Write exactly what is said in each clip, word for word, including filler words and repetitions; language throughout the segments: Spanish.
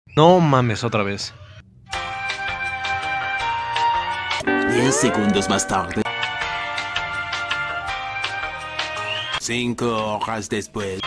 No mames, otra vez. Diez segundos más tarde. Cinco horas después.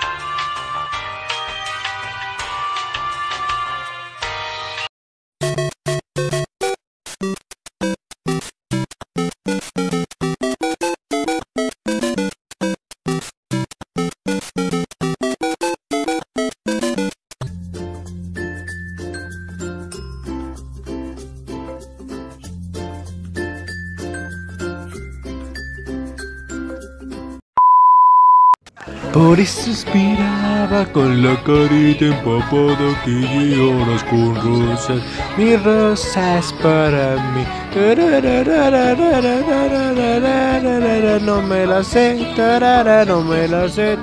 Por eso suspiraba con la carita empapada que lloras con rosas, mi rosas para mí. No me la sé, no me la sé.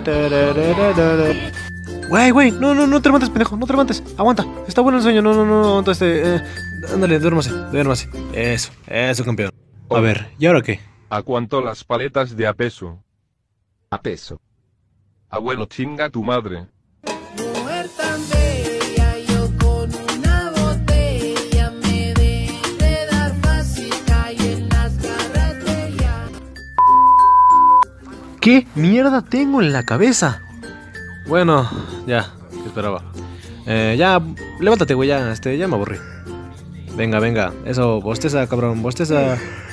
Güey, güey, no, no, no te levantes, pendejo, no te levantes, aguanta, está bueno el sueño, no, no, no, aguanta este, eh, ándale, duérmase, duérmase, eso, eso, campeón. A ver, ¿y ahora qué? ¿A cuánto las paletas de a peso? A peso. Abuelo, chinga tu madre. Mujer tan bella, yo con una botella me de dar fácil, caí en las garras de ella. ¿Qué mierda tengo en la cabeza? Bueno, ya, ¿qué esperaba? Eh, ya, levántate, güey, ya, este, ya me aburrí. Venga, venga, eso, bosteza, cabrón, bosteza.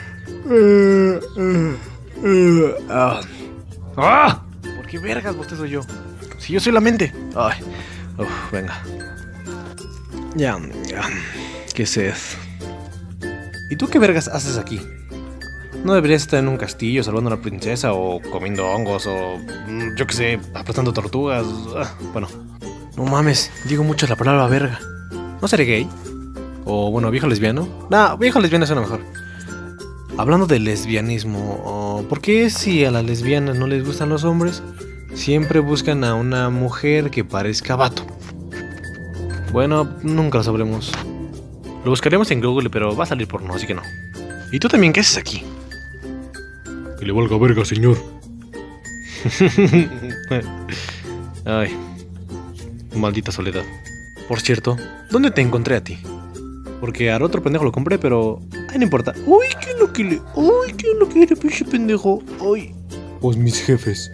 ¡Ah! ¿Por qué vergas bostezo yo? Si yo soy la mente. Ay, uf, venga. Ya, ya, qué sed. ¿Y tú qué vergas haces aquí? ¿No deberías estar en un castillo salvando a una princesa o comiendo hongos o mm, yo qué sé, aplastando tortugas? Ah, bueno, no mames, digo mucho la palabra verga. ¿No seré gay? O bueno, viejo lesbiano. Nah, viejo lesbiano suena mejor. Hablando de lesbianismo, ¿por qué si a las lesbianas no les gustan los hombres, siempre buscan a una mujer que parezca vato? Bueno, nunca lo sabremos. Lo buscaremos en Google, pero va a salir porno, así que no. ¿Y tú también qué haces aquí? Que le valga verga, señor. Ay, maldita soledad. Por cierto, ¿dónde te encontré a ti? Porque al otro pendejo lo compré, pero... Ay, no importa. Uy, ¿qué es lo que le... Uy, ¿qué es lo que le pinche pendejo? Uy. Pues mis jefes.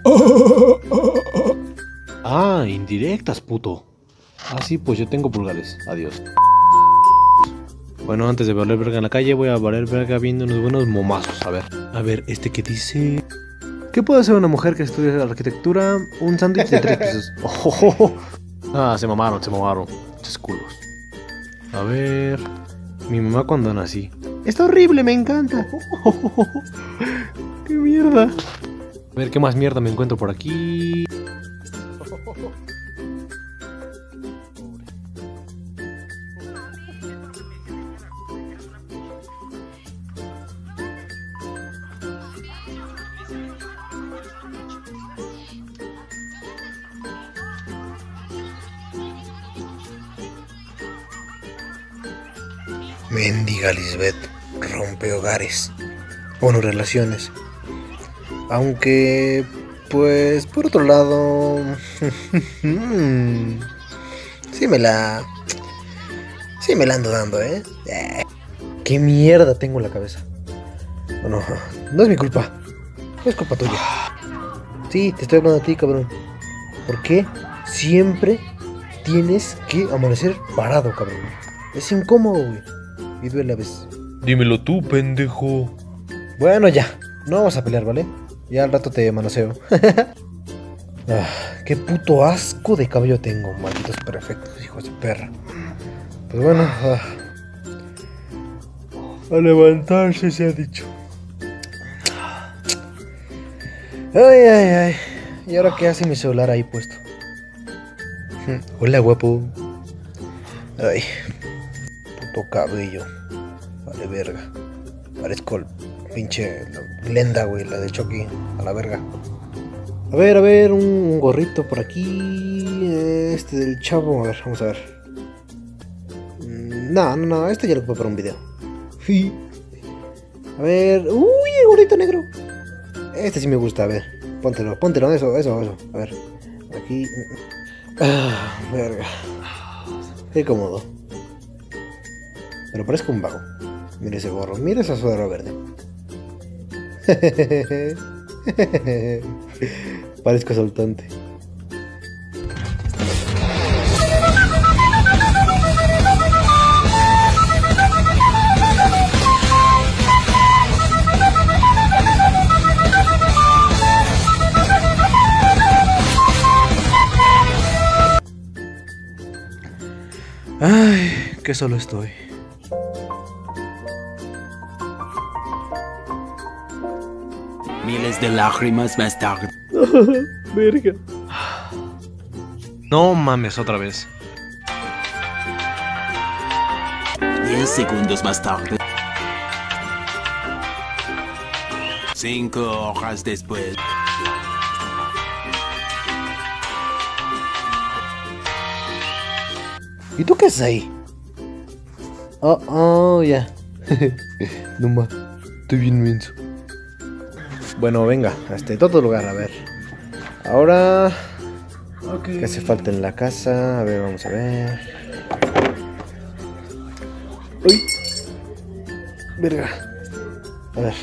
Ah, indirectas, puto. Ah, sí, pues yo tengo pulgares. Adiós. Bueno, antes de valer verga en la calle, voy a valer verga viendo unos buenos momazos. A ver, a ver, este que dice... ¿Qué puede hacer una mujer que estudie arquitectura? Un sándwich de tres pisos. Oh, oh, oh. Ah, se mamaron, se mamaron. Muchos culos. A ver... Mi mamá cuando nací. Está horrible, me encanta. ¡Qué mierda! A ver, ¿qué más mierda me encuentro por aquí? Mendiga Lisbeth rompe hogares, bueno, relaciones. Aunque, pues, por otro lado, sí me la, sí me la ando dando, ¿eh? ¿Qué mierda tengo en la cabeza? Bueno, no es mi culpa, no es culpa tuya. Sí, te estoy hablando a ti, cabrón. ¿Por qué siempre tienes que amanecer parado, cabrón? Es incómodo, güey. Y duele a veces. Dímelo tú, pendejo. Bueno, ya. No vamos a pelear, ¿vale? Ya al rato te manoseo. Ah, qué puto asco de cabello tengo. Malditos perfectos, hijos de perra. Pues bueno. Ah. A levantarse se ha dicho. Ay, ay, ay. ¿Y ahora qué hace mi celular ahí puesto? Hola, guapo. Ay. Puto cabello. Vale, verga. Parezco el pinche Glenda, güey, la de Chucky. A la verga. A ver, a ver, un gorrito por aquí. Este del chavo. A ver, vamos a ver. No, no, no, este ya lo puedo para un video. A ver. Uy, el gorrito negro. Este sí me gusta, a ver. Póntelo, póntelo, eso, eso, eso. A ver. Aquí. Ah, verga. Qué cómodo. Pero parezco un vago. Mira ese gorro, mira esa sudadera verde. Parezco asaltante. Ay, que solo estoy. Miles de lágrimas más tarde. Verga. No mames otra vez. Diez segundos más tarde. Cinco horas después. ¿Y tú qué haces ahí? Oh, oh, ya. No más. Estoy bien menso. Bueno, venga, a este todo lugar, a ver. Ahora... ¿Qué hace falta en la casa? A ver, vamos a ver. ¡Uy! Verga. A ver.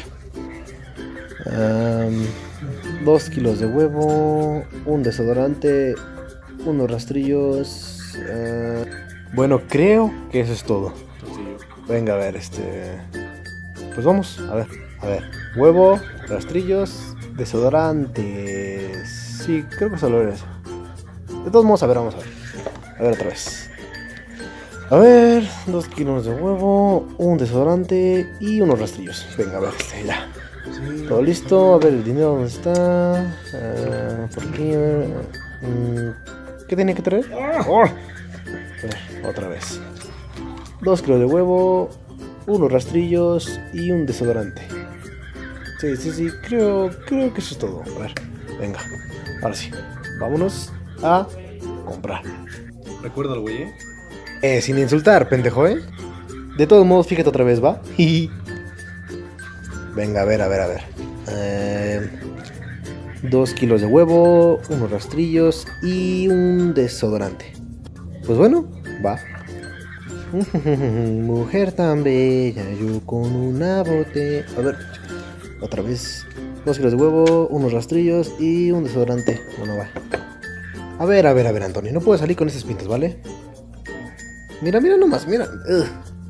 Um, dos kilos de huevo, un desodorante, unos rastrillos. Uh, bueno, creo que eso es todo. Venga, a ver, este... Pues vamos, a ver, a ver. Huevo, rastrillos, desodorantes. Sí, creo que solo era eso. De todos modos, a ver, vamos a ver. A ver otra vez. A ver, dos kilos de huevo, un desodorante y unos rastrillos. Venga, a ver, este, ya. Todo listo, a ver el dinero dónde está. Uh, por aquí, a ver. Um, ¿Qué tenía que traer? Oh. A ver, otra vez. Dos kilos de huevo, unos rastrillos y un desodorante. Sí, sí, sí, creo, creo que eso es todo. A ver, venga, ahora sí. Vámonos a comprar. Recuérdalo, güey, ¿eh? Eh, sin insultar, pendejo, ¿eh? De todos modos, fíjate otra vez, ¿va? Venga, a ver, a ver, a ver. Eh, dos kilos de huevo, unos rastrillos y un desodorante. Pues bueno, va. Mujer tan bella, yo con una botella. A ver, otra vez. Dos kilos de huevo, unos rastrillos y un desodorante. Bueno, va. A ver, a ver, a ver, Antonio. No puedo salir con esas pintas, ¿vale? Mira, mira nomás, mira. Ugh.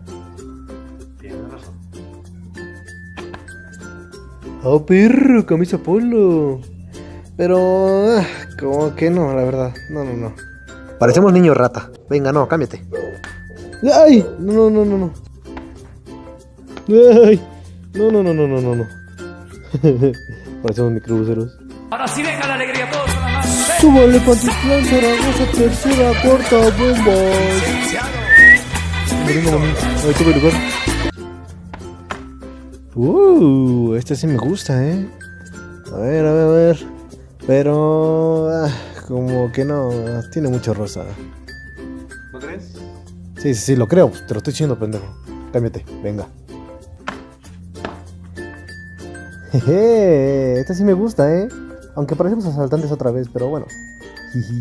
Oh, perro, camisa polo. Pero... ah, como que no, la verdad. No, no, no. Parecemos niño rata. Venga, no, cámbiate. ¡Ay! No, no, no, no, no. ¡Ay! No, no, no, no, no, no, no. Parecemos microbuseros. Ahora sí venga la alegría, todos con las manos. Súbale, Pantitlán, Zaragoza, tercera, cuarta, bombas. Venga, mami. Ahí tuve lugar. Uh, este sí me gusta, eh. A ver, a ver, a ver. Pero... ah, como que no, tiene mucho rosa. ¿No crees? Sí, sí, sí, lo creo. Te lo estoy diciendo, pendejo. Cámbiate, venga. Jeje, este sí me gusta, eh. Aunque parecemos asaltantes otra vez, pero bueno. Jiji.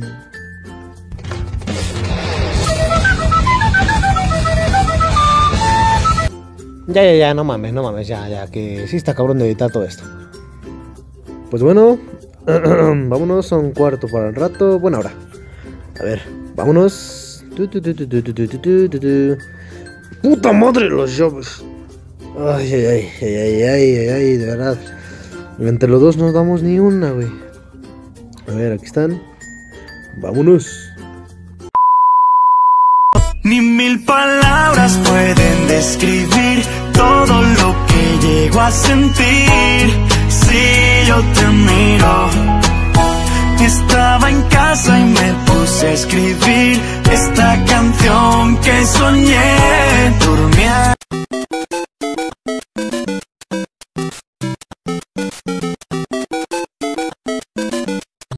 Ya, ya, ya, no mames, no mames, ya, ya, que sí está cabrón de editar todo esto. Pues bueno, vámonos a un cuarto para el rato. Buena hora. A ver, vámonos. Tu, tu, tu, tu, tu, tu, tu, tu, tu, tu. ¡Puta madre, los llaves! Ay, ay, ay, ay, ay, ay, ay, ay, de verdad. Entre los dos no damos ni una, güey. A ver, aquí están. Vámonos. Ni mil palabras pueden describir todo lo que llego a sentir. Si yo te miro, estaba en casa y me puse a escribir esta canción que soñé.